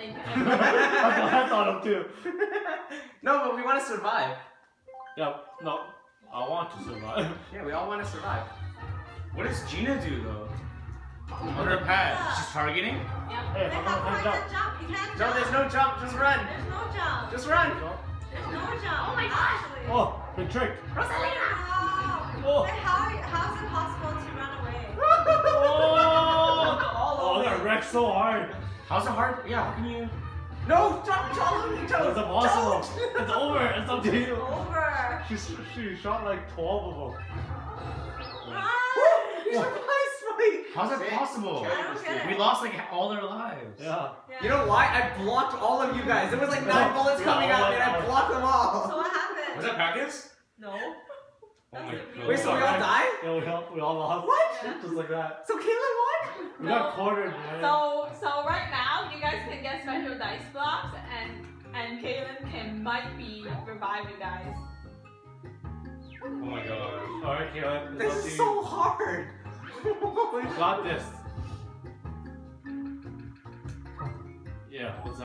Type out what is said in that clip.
think. That's what I thought of too. No, but we want to survive. Yeah, no, I want to survive. Yeah, we all want to survive. What does Gina do though? On her pad, she's targeting. Yep. Hey, They how have come I like jump? a jump. You can't No, jump. there's no jump. Just run. There's no jump. Just run. There's no jump. Oh my gosh. Actually. Oh, been tricked. Rosalina! Oh. Then how is it possible to run away? Oh, that wrecked so hard. How's it hard? Yeah, how can you? No, jump, jump, It's jump. impossible. It's over. It's up to you. Over. She shot like 12 of them. Run. You surprised Spike. How's that possible? I don't get it. We lost like all our lives. Yeah. Yeah. You know why? I blocked all of you guys. There was like 9 bullets coming at me and I blocked them So all. what happened? Was that practice? No. Oh my god. Wait, so we all died? Yeah, we all lost. What? Just like that. So Caitlin won? We got cornered, man. So right now you guys can get special dice blocks and Kaylin might be revive you guys. Oh my god. Alright, Kaylin. This is so hard. Got this. Yeah, what's